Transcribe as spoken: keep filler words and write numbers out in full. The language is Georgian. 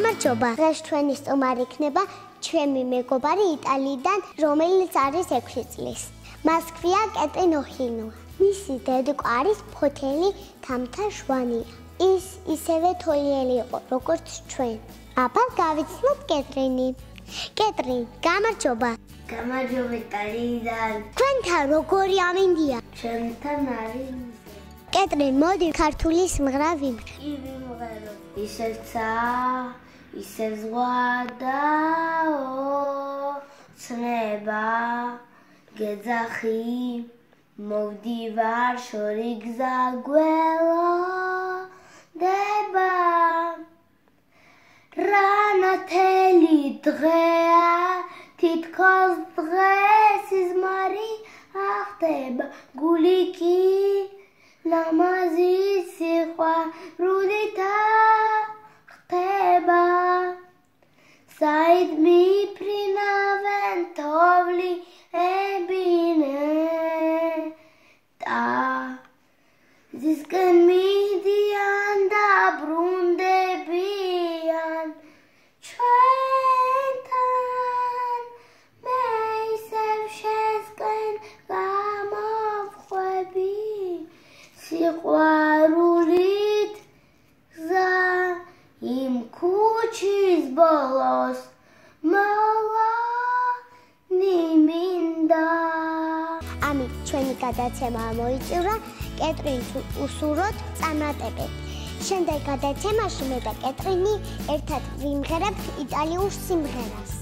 გამარჯობა. დღეს ჩვენი სტუმარი იქნება ჩემი მეგობარი იტალიიდან, რომელიც არის ექვსი წლის. მას ქვია კეტრინ ოჰინოა. მისი დედუკა არის ფოთელი თამთა-შვანია. ის ისევე თოლიელი იყო, როგორც ჩვენ. აბა გავიცნობ კეტრინი. კეტრინ, გამარჯობა. გამარჯობა იტალიიდან. თქვენთან როგორი ამინდია? ჩემთან არის კეტრინ, მოდი ქართული სიმღერა ვიმღერ. კი ვიმღერო. ისეცა, ისე ზღვა და ცნება გეძახი მოვდივარ შორი გზა გველოდება რანათელი დღეა თითქოს დღეს იზმარი ახტება გული კი ლამაზი სიყვარულითა ხდება საიდ მიფრინავენ თოვლი ებინე და ზისკენ მიდიან და ბრუნდებიან ჩვენთან მე ისევ შეზკენ გამოვხვები სიყვარულით გზა იმ ქუჩის ბოლოს მოვანი მინდა. ამით ჩვენი გადაცემა მოიწურა. კეტრინს უსურვოთ წარმატებები. შემდეგ გადაცემაში მე და კეტრინი ერთად ვიმღერებთ იტალიურ სიმღერას.